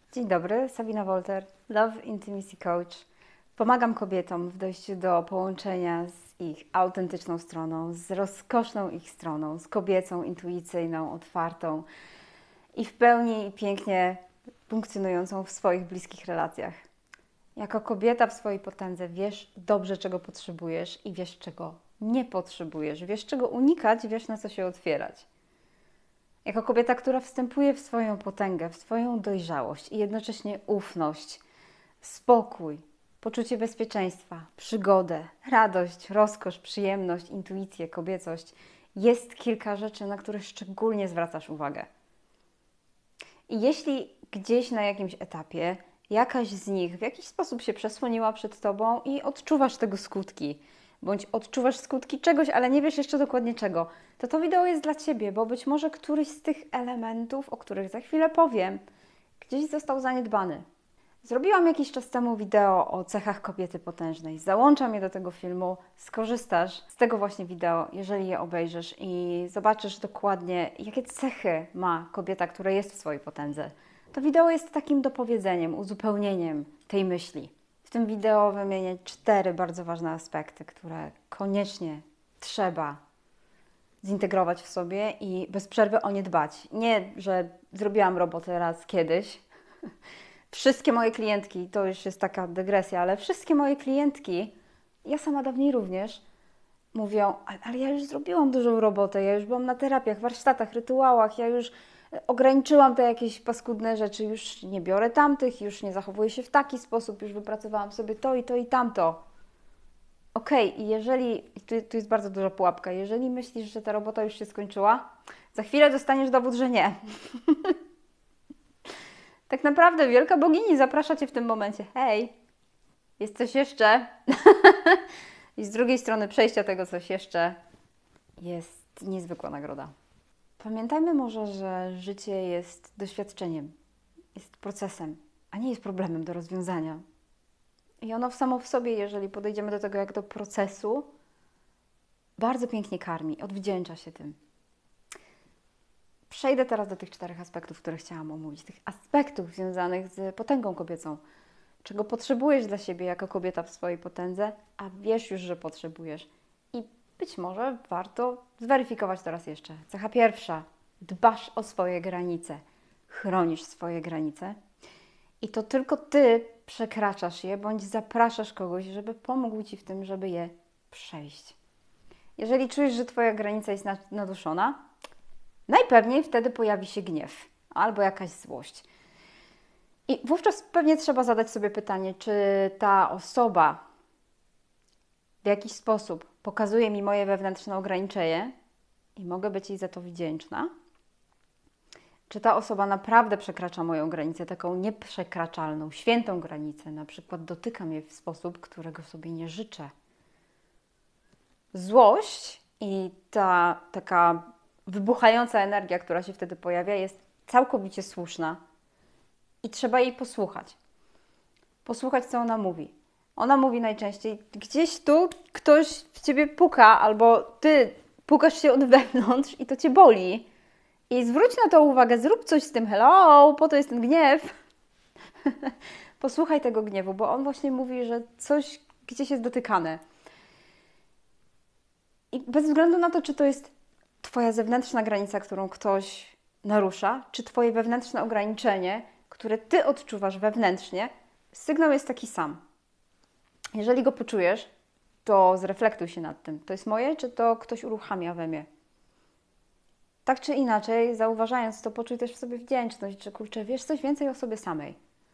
Dzień dobry, Sabina Wolter, Love Intimacy Coach. Pomagam kobietom w dojściu do połączenia z ich autentyczną stroną, z rozkoszną ich stroną, z kobiecą, intuicyjną, otwartą i w pełni i pięknie funkcjonującą w swoich bliskich relacjach. Jako kobieta w swojej potędze wiesz dobrze, czego potrzebujesz i wiesz, czego nie potrzebujesz. Wiesz, czego unikać, wiesz, na co się otwierać. Jako kobieta, która wstępuje w swoją potęgę, w swoją dojrzałość i jednocześnie ufność, spokój, poczucie bezpieczeństwa, przygodę, radość, rozkosz, przyjemność, intuicję, kobiecość, jest kilka rzeczy, na które szczególnie zwracasz uwagę. I jeśli gdzieś na jakimś etapie jakaś z nich w jakiś sposób się przesłoniła przed Tobą i odczuwasz tego skutki, bądź odczuwasz skutki czegoś, ale nie wiesz jeszcze dokładnie czego, to wideo jest dla Ciebie, bo być może któryś z tych elementów, o których za chwilę powiem, gdzieś został zaniedbany. Zrobiłam jakiś czas temu wideo o cechach kobiety potężnej. Załączam je do tego filmu. Skorzystasz z tego właśnie wideo, jeżeli je obejrzysz i zobaczysz dokładnie, jakie cechy ma kobieta, która jest w swojej potędze. To wideo jest takim dopowiedzeniem, uzupełnieniem tej myśli. W tym wideo wymienię 4 bardzo ważne aspekty, które koniecznie trzeba zintegrować w sobie i bez przerwy o nie dbać. Nie, że zrobiłam robotę raz kiedyś. Wszystkie moje klientki, to już jest taka dygresja, ale wszystkie moje klientki, ja sama dawniej również, mówią, ale ja już zrobiłam dużą robotę, ja już byłam na terapiach, warsztatach, rytuałach, ja już ograniczyłam te jakieś paskudne rzeczy, już nie biorę tamtych, już nie zachowuję się w taki sposób, już wypracowałam sobie to i tamto. Okej, i jeżeli, tu jest bardzo duża pułapka, jeżeli myślisz, że ta robota już się skończyła, za chwilę dostaniesz dowód, że nie. Tak naprawdę wielka bogini zaprasza Cię w tym momencie. Hej, jest coś jeszcze. I z drugiej strony przejścia tego coś jeszcze jest niezwykła nagroda. Pamiętajmy może, że życie jest doświadczeniem, jest procesem, a nie jest problemem do rozwiązania. I ono samo w sobie, jeżeli podejdziemy do tego jak do procesu, bardzo pięknie karmi, odwdzięcza się tym. Przejdę teraz do tych 4 aspektów, które chciałam omówić. Tych aspektów związanych z potęgą kobiecą. Czego potrzebujesz dla siebie jako kobieta w swojej potędze, a wiesz już, że potrzebujesz. I być może warto zweryfikować to raz jeszcze. Cecha pierwsza. Dbasz o swoje granice. Chronisz swoje granice. I to tylko Ty przekraczasz je, bądź zapraszasz kogoś, żeby pomógł Ci w tym, żeby je przejść. Jeżeli czujesz, że Twoja granica jest naruszona, najpewniej wtedy pojawi się gniew albo jakaś złość. I wówczas pewnie trzeba zadać sobie pytanie, czy ta osoba w jakiś sposób pokazuje mi moje wewnętrzne ograniczenie i mogę być jej za to wdzięczna? Czy ta osoba naprawdę przekracza moją granicę, taką nieprzekraczalną, świętą granicę, na przykład dotyka mnie w sposób, którego sobie nie życzę? Złość i ta taka wybuchająca energia, która się wtedy pojawia, jest całkowicie słuszna i trzeba jej posłuchać. Posłuchać, co ona mówi. Ona mówi najczęściej, gdzieś tu ktoś w Ciebie puka, albo Ty pukasz się od wewnątrz i to Cię boli. I zwróć na to uwagę, zrób coś z tym, hello, po to jest ten gniew. Posłuchaj tego gniewu, bo on właśnie mówi, że coś gdzieś jest dotykane. I bez względu na to, czy to jest Twoja zewnętrzna granica, którą ktoś narusza, czy Twoje wewnętrzne ograniczenie, które Ty odczuwasz wewnętrznie, sygnał jest taki sam. Jeżeli go poczujesz, to zreflektuj się nad tym. To jest moje, czy to ktoś uruchamia we mnie? Tak czy inaczej, zauważając to, poczuj też w sobie wdzięczność, że kurczę, wiesz coś więcej o sobie samej.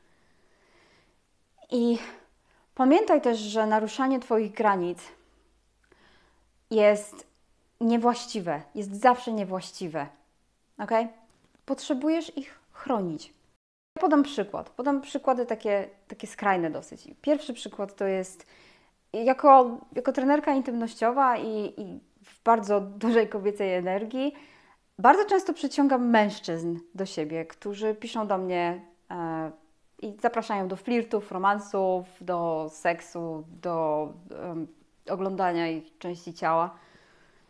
I pamiętaj też, że naruszanie Twoich granic jest niewłaściwe, jest zawsze niewłaściwe. Ok? Potrzebujesz ich chronić. Ja podam przykłady takie skrajne dosyć. Pierwszy przykład to jest jako trenerka intymnościowa i w bardzo dużej kobiecej energii bardzo często przyciągam mężczyzn do siebie, którzy piszą do mnie i zapraszają do flirtów, romansów, do seksu, do oglądania ich części ciała.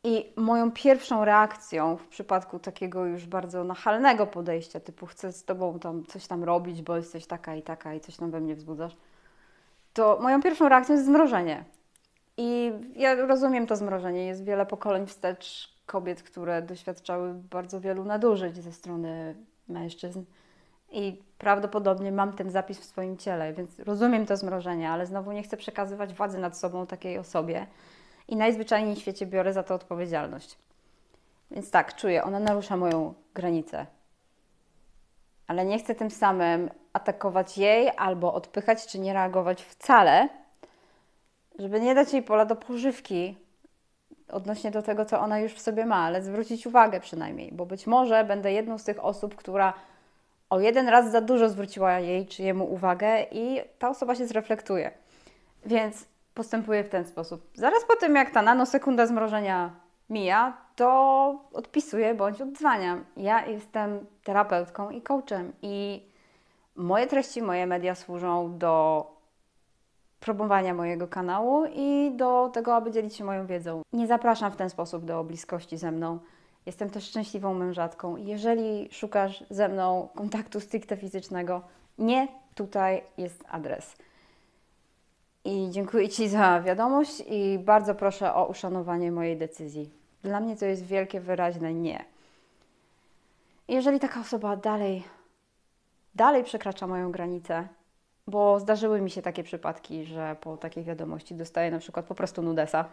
I moją pierwszą reakcją w przypadku takiego już bardzo nachalnego podejścia, typu chcę z Tobą tam coś tam robić, bo jesteś taka i coś tam we mnie wzbudzasz, to moją pierwszą reakcją jest zmrożenie. I ja rozumiem to zmrożenie. Jest wiele pokoleń wstecz kobiet, które doświadczały bardzo wielu nadużyć ze strony mężczyzn. I prawdopodobnie mam ten zapis w swoim ciele, więc rozumiem to zmrożenie, ale znowu nie chcę przekazywać władzy nad sobą takiej osobie i najzwyczajniej w świecie biorę za to odpowiedzialność. Więc tak, czuję, ona narusza moją granicę. Ale nie chcę tym samym atakować jej albo odpychać czy nie reagować wcale, żeby nie dać jej pola do pożywki odnośnie do tego, co ona już w sobie ma, ale zwrócić uwagę przynajmniej, bo być może będę jedną z tych osób, która o jeden raz za dużo zwróciła jej czy jemu uwagę i ta osoba się zreflektuje. Więc postępuję w ten sposób. Zaraz po tym, jak ta nanosekunda zmrożenia mija, to odpisuję bądź odzwaniam. Ja jestem terapeutką i coachem i moje treści, moje media służą do promowania mojego kanału i do tego, aby dzielić się moją wiedzą. Nie zapraszam w ten sposób do bliskości ze mną. Jestem też szczęśliwą mężatką. Jeżeli szukasz ze mną kontaktu stricte fizycznego, nie tutaj jest adres. I dziękuję Ci za wiadomość i bardzo proszę o uszanowanie mojej decyzji. Dla mnie to jest wielkie, wyraźne nie. Jeżeli taka osoba dalej przekracza moją granicę, bo zdarzyły mi się takie przypadki, że po takiej wiadomości dostaję na przykład po prostu nudesa,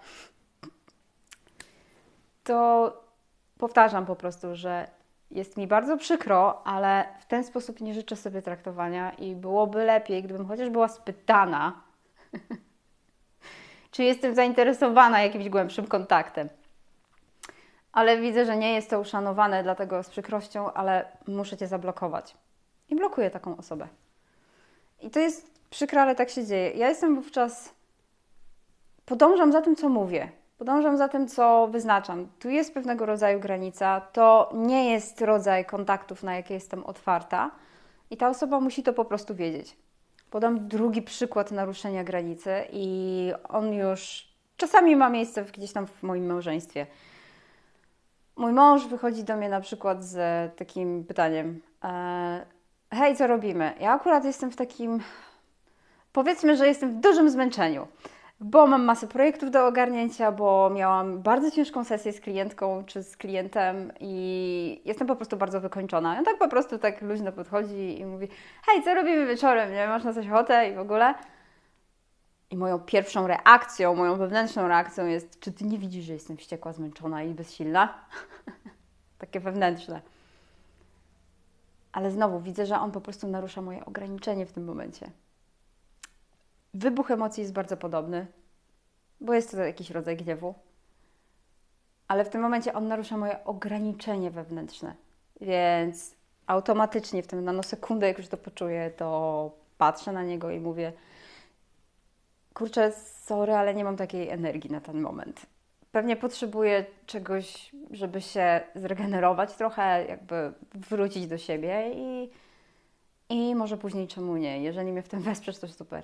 to powtarzam po prostu, że jest mi bardzo przykro, ale w ten sposób nie życzę sobie traktowania i byłoby lepiej, gdybym chociaż była spytana, czy jestem zainteresowana jakimś głębszym kontaktem. Ale widzę, że nie jest to uszanowane, dlatego z przykrością, ale muszę Cię zablokować. I blokuję taką osobę. I to jest przykre, ale tak się dzieje. Ja jestem wówczas... Podążam za tym, co mówię. Podążam za tym, co wyznaczam. Tu jest pewnego rodzaju granica. To nie jest rodzaj kontaktów, na jakie jestem otwarta. I ta osoba musi to po prostu wiedzieć. Podam drugi przykład naruszenia granicy i on już czasami ma miejsce gdzieś tam w moim małżeństwie. Mój mąż wychodzi do mnie na przykład z takim pytaniem: hej, co robimy? Ja akurat jestem w takim... Powiedzmy, że jestem w dużym zmęczeniu, bo mam masę projektów do ogarnięcia, bo miałam bardzo ciężką sesję z klientką czy z klientem i jestem po prostu bardzo wykończona. On tak po prostu tak luźno podchodzi i mówi: hej, co robimy wieczorem? Nie, masz na coś ochotę i w ogóle? I moją pierwszą reakcją, moją wewnętrzną reakcją jest: czy Ty nie widzisz, że jestem wściekła, zmęczona i bezsilna? Takie wewnętrzne. Ale znowu widzę, że on po prostu narusza moje ograniczenie w tym momencie. Wybuch emocji jest bardzo podobny, bo jest to jakiś rodzaj gniewu. Ale w tym momencie on narusza moje ograniczenie wewnętrzne. Więc automatycznie w tę nanosekundę, jak już to poczuję, to patrzę na niego i mówię: kurczę, sorry, ale nie mam takiej energii na ten moment. Pewnie potrzebuję czegoś, żeby się zregenerować trochę, jakby wrócić do siebie i może później czemu nie. Jeżeli mnie w tym wesprzesz, to super.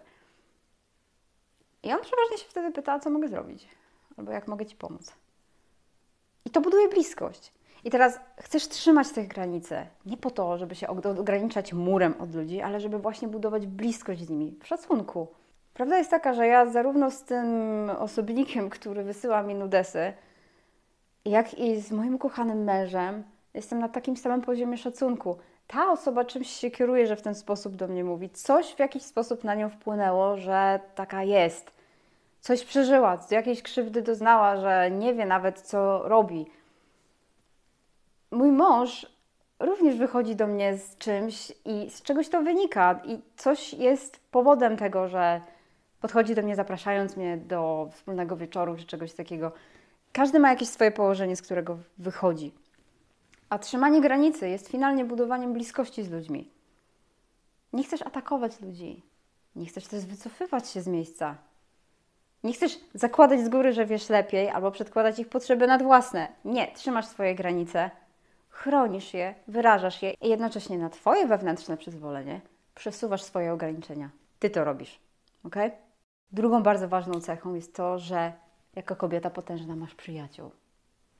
I on przeważnie się wtedy pyta, co mogę zrobić, albo jak mogę Ci pomóc. I to buduje bliskość. I teraz chcesz trzymać tych granice, nie po to, żeby się ograniczać murem od ludzi, ale żeby właśnie budować bliskość z nimi, w szacunku. Prawda jest taka, że ja zarówno z tym osobnikiem, który wysyła mi nudesy, jak i z moim ukochanym mężem jestem na takim samym poziomie szacunku. Ta osoba czymś się kieruje, że w ten sposób do mnie mówi. Coś w jakiś sposób na nią wpłynęło, że taka jest. Coś przeżyła, jakiejś krzywdy doznała, że nie wie nawet, co robi. Mój mąż również wychodzi do mnie z czymś i z czegoś to wynika. I coś jest powodem tego, że podchodzi do mnie, zapraszając mnie do wspólnego wieczoru czy czegoś takiego. Każdy ma jakieś swoje położenie, z którego wychodzi. A trzymanie granicy jest finalnie budowaniem bliskości z ludźmi. Nie chcesz atakować ludzi. Nie chcesz też wycofywać się z miejsca. Nie chcesz zakładać z góry, że wiesz lepiej, albo przedkładać ich potrzeby nad własne. Nie, trzymasz swoje granice, chronisz je, wyrażasz je i jednocześnie na Twoje wewnętrzne przyzwolenie przesuwasz swoje ograniczenia. Ty to robisz. Ok? Drugą bardzo ważną cechą jest to, że jako kobieta potężna masz przyjaciół.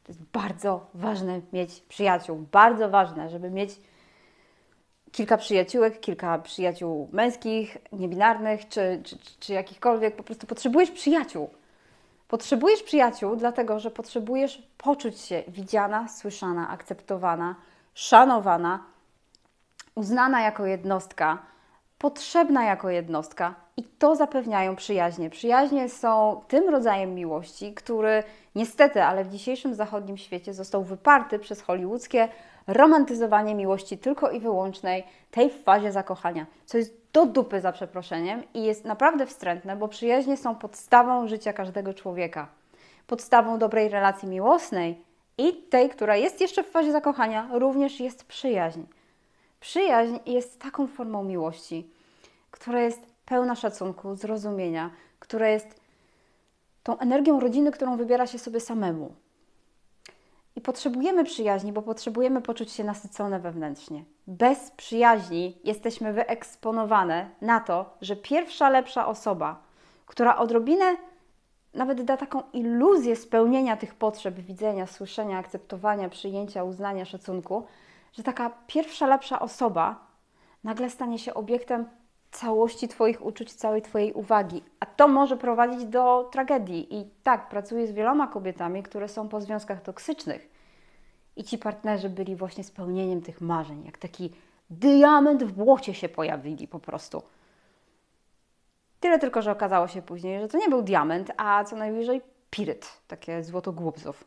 To jest bardzo ważne mieć przyjaciół. Bardzo ważne, żeby mieć kilka przyjaciółek, kilka przyjaciół męskich, niebinarnych, czy jakichkolwiek. Po prostu potrzebujesz przyjaciół. Potrzebujesz przyjaciół, dlatego że potrzebujesz poczuć się widziana, słyszana, akceptowana, szanowana, uznana jako jednostka, potrzebna jako jednostka i to zapewniają przyjaźnie. Przyjaźnie są tym rodzajem miłości, który niestety, ale w dzisiejszym zachodnim świecie został wyparty przez hollywoodzkie romantyzowanie miłości tylko i wyłącznej tej w fazie zakochania, co jest do dupy za przeproszeniem i jest naprawdę wstrętne, bo przyjaźnie są podstawą życia każdego człowieka. Podstawą dobrej relacji miłosnej i tej, która jest jeszcze w fazie zakochania, również jest przyjaźń. Przyjaźń jest taką formą miłości, która jest pełna szacunku, zrozumienia, która jest tą energią rodziny, którą wybiera się sobie samemu. I potrzebujemy przyjaźni, bo potrzebujemy poczuć się nasycone wewnętrznie. Bez przyjaźni jesteśmy wyeksponowane na to, że pierwsza lepsza osoba, która odrobinę nawet da taką iluzję spełnienia tych potrzeb, widzenia, słyszenia, akceptowania, przyjęcia, uznania, szacunku, że taka pierwsza lepsza osoba nagle stanie się obiektem całości Twoich uczuć, całej Twojej uwagi. A to może prowadzić do tragedii. I tak, pracuję z wieloma kobietami, które są po związkach toksycznych. I ci partnerzy byli właśnie spełnieniem tych marzeń. Jak taki diament w błocie się pojawili po prostu. Tyle tylko, że okazało się później, że to nie był diament, a co najwyżej piryt. Takie złoto głupców.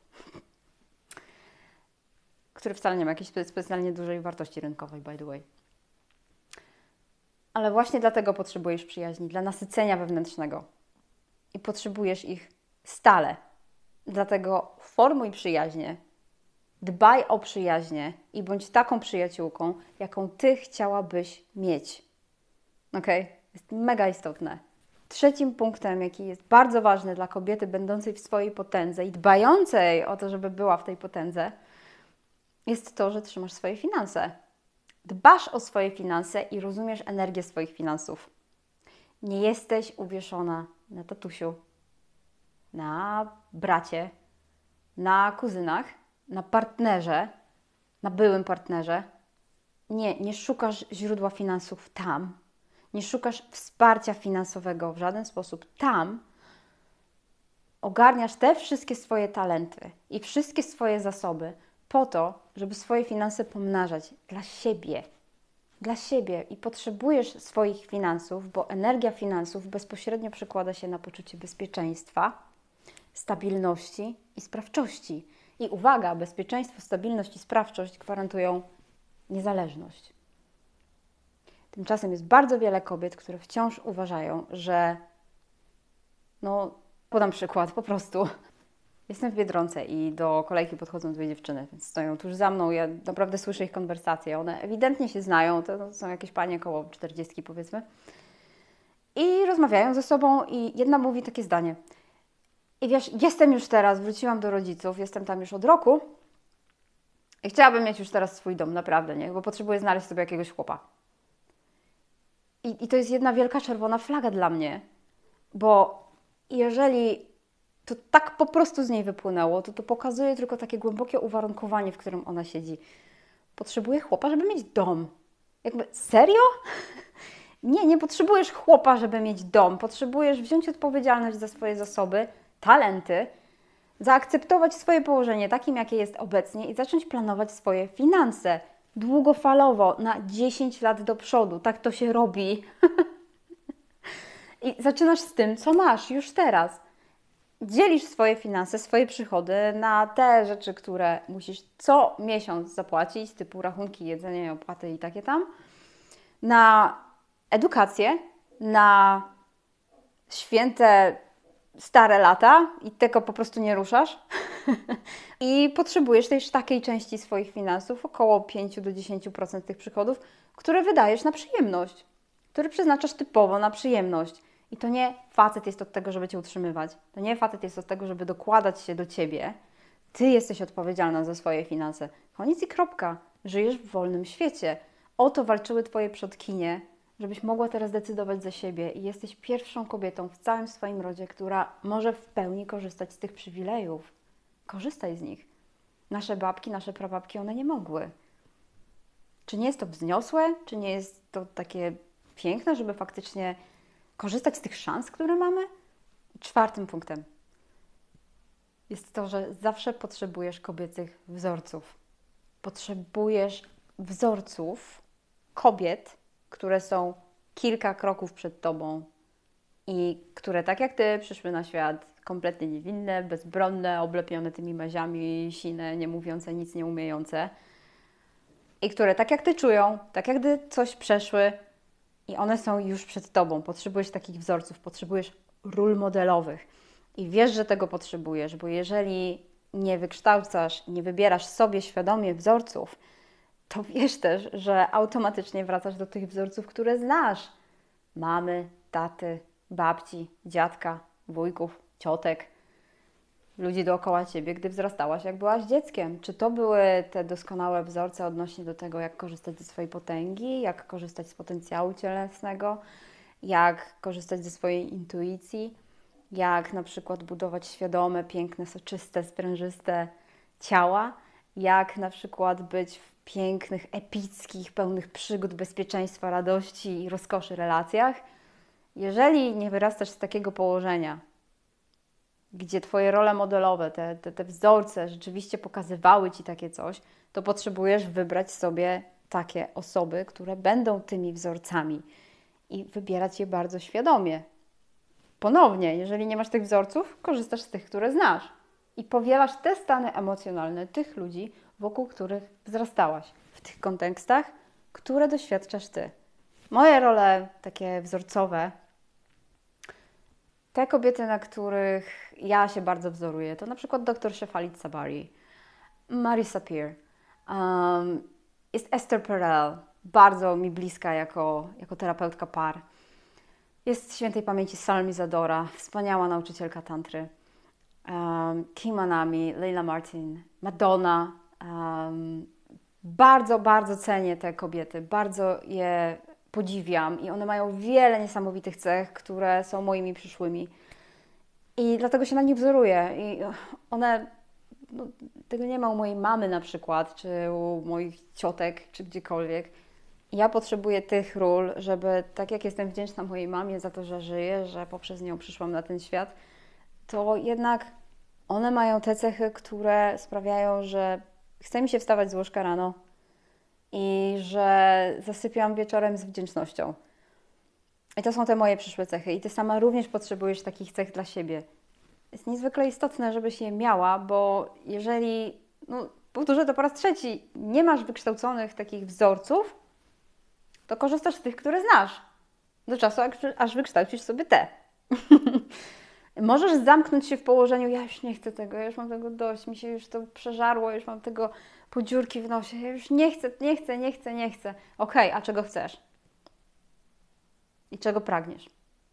Który wcale nie ma jakiejś specjalnie dużej wartości rynkowej, by the way. Ale właśnie dlatego potrzebujesz przyjaźni, dla nasycenia wewnętrznego. I potrzebujesz ich stale. Dlatego formuj przyjaźnie, dbaj o przyjaźnie i bądź taką przyjaciółką, jaką Ty chciałabyś mieć. Ok? Jest mega istotne. Trzecim punktem, jaki jest bardzo ważny dla kobiety będącej w swojej potędze i dbającej o to, żeby była w tej potędze, jest to, że trzymasz swoje finanse. Dbasz o swoje finanse i rozumiesz energię swoich finansów. Nie jesteś uwieszona na tatusiu, na bracie, na kuzynach, na partnerze, na byłym partnerze. Nie szukasz źródła finansów tam. Nie szukasz wsparcia finansowego w żaden sposób tam. Ogarniasz te wszystkie swoje talenty i wszystkie swoje zasoby po to, żeby swoje finanse pomnażać dla siebie. Dla siebie i potrzebujesz swoich finansów, bo energia finansów bezpośrednio przekłada się na poczucie bezpieczeństwa, stabilności i sprawczości. I uwaga, bezpieczeństwo, stabilność i sprawczość gwarantują niezależność. Tymczasem jest bardzo wiele kobiet, które wciąż uważają, że podam przykład, po prostu. Jestem w Biedronce i do kolejki podchodzą dwie dziewczyny, więc stoją tuż za mną. Ja naprawdę słyszę ich konwersacje. One ewidentnie się znają, to są jakieś panie około 40 powiedzmy. I rozmawiają ze sobą i jedna mówi takie zdanie. I wiesz, jestem już teraz, wróciłam do rodziców, jestem tam już od roku i chciałabym mieć już teraz swój dom, naprawdę, nie? Bo potrzebuję znaleźć sobie jakiegoś chłopa. I to jest jedna wielka czerwona flaga dla mnie, bo jeżeli to tak po prostu z niej wypłynęło, to pokazuje tylko takie głębokie uwarunkowanie, w którym ona siedzi. Potrzebuje chłopa, żeby mieć dom. Jakby, serio? Nie potrzebujesz chłopa, żeby mieć dom. Potrzebujesz wziąć odpowiedzialność za swoje zasoby, talenty, zaakceptować swoje położenie takim, jakie jest obecnie i zacząć planować swoje finanse długofalowo, na 10 lat do przodu. Tak to się robi. I zaczynasz z tym, co masz już teraz. Dzielisz swoje finanse, swoje przychody na te rzeczy, które musisz co miesiąc zapłacić, typu rachunki, jedzenie, opłaty i takie tam, na edukację, na święte stare lata i tego po prostu nie ruszasz. I potrzebujesz też takiej części swoich finansów, około 5 do 10% tych przychodów, które wydajesz na przyjemność, które przeznaczasz typowo na przyjemność. I to nie facet jest od tego, żeby Cię utrzymywać. To nie facet jest od tego, żeby dokładać się do Ciebie. Ty jesteś odpowiedzialna za swoje finanse. Koniec i kropka. Żyjesz w wolnym świecie. O to walczyły Twoje przodkinie, żebyś mogła teraz decydować za siebie i jesteś pierwszą kobietą w całym swoim rodzie, która może w pełni korzystać z tych przywilejów. Korzystaj z nich. Nasze babki, nasze prababki, one nie mogły. Czy nie jest to wzniosłe? Czy nie jest to takie piękne, żeby faktycznie korzystać z tych szans, które mamy? Czwartym punktem jest to, że zawsze potrzebujesz kobiecych wzorców. Potrzebujesz wzorców kobiet, które są kilka kroków przed tobą i które tak jak ty przyszły na świat kompletnie niewinne, bezbronne, oblepione tymi maziami, sine, nie mówiące nic, nie umiejące i które tak jak ty czują, tak jak gdy coś przeszły i one są już przed tobą. Potrzebujesz takich wzorców, potrzebujesz ról modelowych i wiesz, że tego potrzebujesz, bo jeżeli nie wykształcasz, nie wybierasz sobie świadomie wzorców, to wiesz też, że automatycznie wracasz do tych wzorców, które znasz. Mamy, taty, babci, dziadka, wujków, ciotek, ludzi dookoła ciebie, gdy wzrastałaś, jak byłaś dzieckiem. Czy to były te doskonałe wzorce odnośnie do tego, jak korzystać ze swojej potęgi, jak korzystać z potencjału cielesnego, jak korzystać ze swojej intuicji, jak na przykład budować świadome, piękne, soczyste, sprężyste ciała, jak na przykład być w pięknych, epickich, pełnych przygód, bezpieczeństwa, radości i rozkoszy relacjach. Jeżeli nie wyrastasz z takiego położenia, gdzie Twoje role modelowe, te wzorce rzeczywiście pokazywały Ci takie coś, to potrzebujesz wybrać sobie takie osoby, które będą tymi wzorcami i wybierać je bardzo świadomie. Ponownie, jeżeli nie masz tych wzorców, korzystasz z tych, które znasz i powielasz te stany emocjonalne tych ludzi, wokół których wzrastałaś, w tych kontekstach, które doświadczasz Ty. Moje role takie wzorcowe, te kobiety, na których ja się bardzo wzoruję, to na przykład dr Shefali Tsabary, Marisa Peer, jest Esther Perel, bardzo mi bliska jako terapeutka par. Jest świętej pamięci Salmi Zadora, wspaniała nauczycielka tantry, Kim Anami, Leila Martin, Madonna. Bardzo, bardzo cenię te kobiety, bardzo je podziwiam i one mają wiele niesamowitych cech, które są moimi przyszłymi. I dlatego się na nich wzoruję. I one, tego nie ma u mojej mamy na przykład, czy u moich ciotek, czy gdziekolwiek. Ja potrzebuję tych ról, żeby tak jak jestem wdzięczna mojej mamie za to, że żyje, że poprzez nią przyszłam na ten świat, to jednak one mają te cechy, które sprawiają, że chce mi się wstawać z łóżka rano i że zasypiam wieczorem z wdzięcznością. I to są te moje przyszłe cechy. I Ty sama również potrzebujesz takich cech dla siebie. Jest niezwykle istotne, żebyś je miała, bo jeżeli, powtórzę to po raz trzeci, nie masz wykształconych takich wzorców, to korzystasz z tych, które znasz. Do czasu, aż wykształcisz sobie te. Możesz zamknąć się w położeniu, ja już nie chcę tego, ja już mam tego dość, mi się już to przeżarło, już mam tego podziurki w nosie, ja już nie chcę, nie chcę, nie chcę, nie chcę. Okej, a czego chcesz? I czego pragniesz?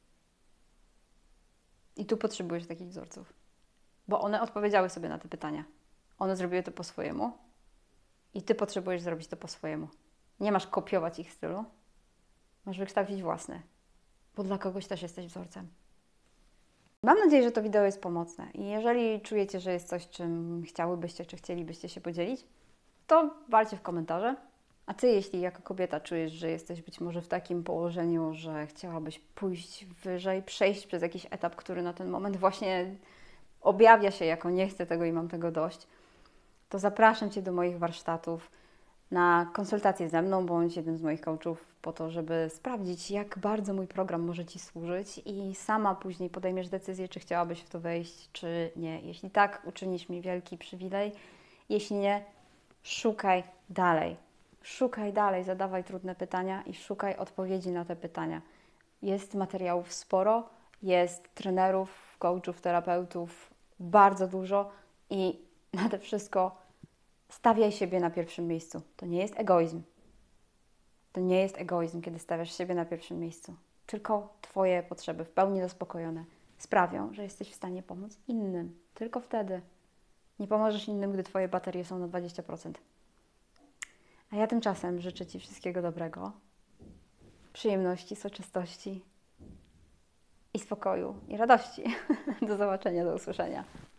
I tu potrzebujesz takich wzorców, bo one odpowiedziały sobie na te pytania. One zrobiły to po swojemu i Ty potrzebujesz zrobić to po swojemu. Nie masz kopiować ich stylu, masz wykształcić własny, bo dla kogoś też jesteś wzorcem. Mam nadzieję, że to wideo jest pomocne i jeżeli czujecie, że jest coś, czym chciałybyście, czy chcielibyście się podzielić, to walcie w komentarze. A Ty, jeśli jako kobieta czujesz, że jesteś być może w takim położeniu, że chciałabyś pójść wyżej, przejść przez jakiś etap, który na ten moment właśnie objawia się jako nie chcę tego i mam tego dość, to zapraszam Cię do moich warsztatów na konsultację ze mną bądź jednym z moich coachów po to, żeby sprawdzić, jak bardzo mój program może Ci służyć i sama później podejmiesz decyzję, czy chciałabyś w to wejść, czy nie. Jeśli tak, uczynisz mi wielki przywilej. Jeśli nie, szukaj dalej. Szukaj dalej, zadawaj trudne pytania i szukaj odpowiedzi na te pytania. Jest materiałów sporo, jest trenerów, coachów, terapeutów bardzo dużo i nade wszystko stawiaj siebie na pierwszym miejscu. To nie jest egoizm. To nie jest egoizm, kiedy stawiasz siebie na pierwszym miejscu. Tylko Twoje potrzeby w pełni zaspokojone sprawią, że jesteś w stanie pomóc innym. Tylko wtedy. Nie pomożesz innym, gdy Twoje baterie są na 20%. A ja tymczasem życzę Ci wszystkiego dobrego, przyjemności, soczystości i spokoju i radości. Do zobaczenia, do usłyszenia.